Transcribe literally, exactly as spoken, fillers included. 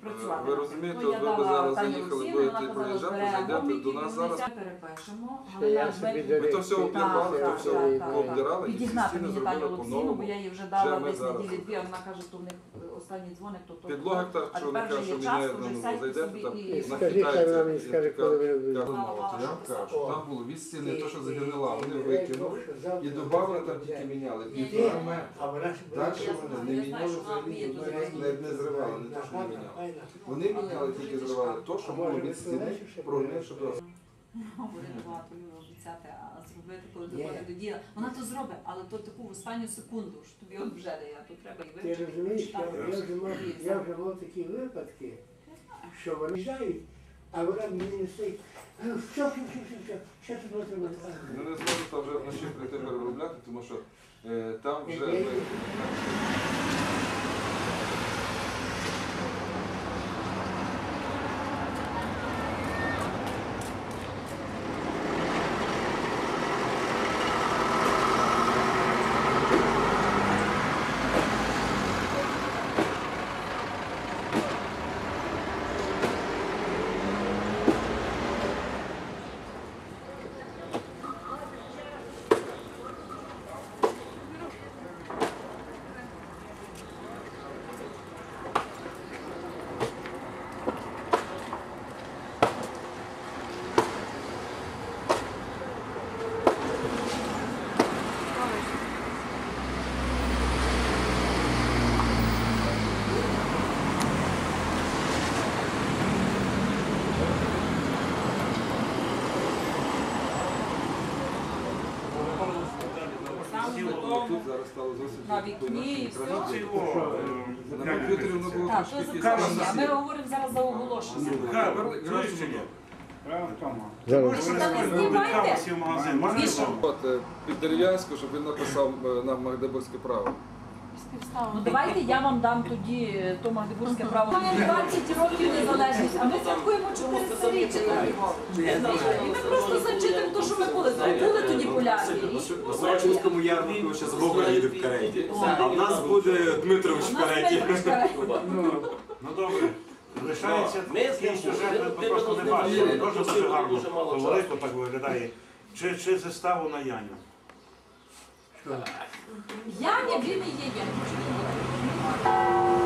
працювати. Ви розумієте, Ну, от я ви б дала зараз Тані заїхали, Олексіївні, будете вона казала, проїжджати, зберемо зайдете міки, до нас ми зараз. це перепишемо. Що я Галина собі Жбель- Ми то все обірвали, то Так, все так, так. пообдирали і всі Відігнати стіни мені Таню зробили Олексіївну, бо по-новому. я їй вже Вже дала ми десь зараз. неділі дві, а вона каже, що в них останній дзвоник, то то. Підлога так, А що не тепер каже, вже що є час, міняє, то вже ну, сядьте зайдете собі там, і- Скажіть, хай вона мені скаже, коли ви будете. Я вам кажу, О. там було від стіни, то, що загнила, вони викинули і додали, там тільки міняли. Півтора метра. Далі вони не міняли взагалі, не, не зривали, не те, що не міняли. Вони міняли, тільки зривали то, що було від стіни, прогнивши досить. Говорити багато любить обіцяти, а зробити, коли доходить до діла. Вона то зробить, але то таку в останню секунду, що тобі от вже дає, тут треба і Ти вивчити. розумієш, я, я, вже мав, я вже мав такі випадки, що вони їжджають, а вона мені не стоїть. Що, що, що, що, що, що тут треба зробити? Ну не зможу там вже вночі прийти переробляти, тому що е, там вже... Я- я- ми- Тут зараз стало зовсім На вікні і все. На комп'ютері воно було Так, трошки то пізніше. запрошення. Ми говоримо зараз за оголошення. Зараз. Та не знімайте. От, е, під Дерев'янську, щоб він написав е, нам Магдебурзьке право. Ну давайте я вам дам тоді е, то магдебурзьке право. Маємо двадцять років незалежність, а ми святкуємо чотиристоріччя. І ми просто зачитуємо те, що ми були. Були тоді поляки. На Сочинському ярмарку ще Згобра їде в кареті, а в нас буде Дмитрович в кареті. Ну добре. Лишається Ми з такий ним сюжет, ми були, просто ми не з ним бачили. були, Дуже дуже дуже гарно дуже мало говорить, часу. так виглядає. Чи, чи заставу на Яню? Яня, він і є Яня.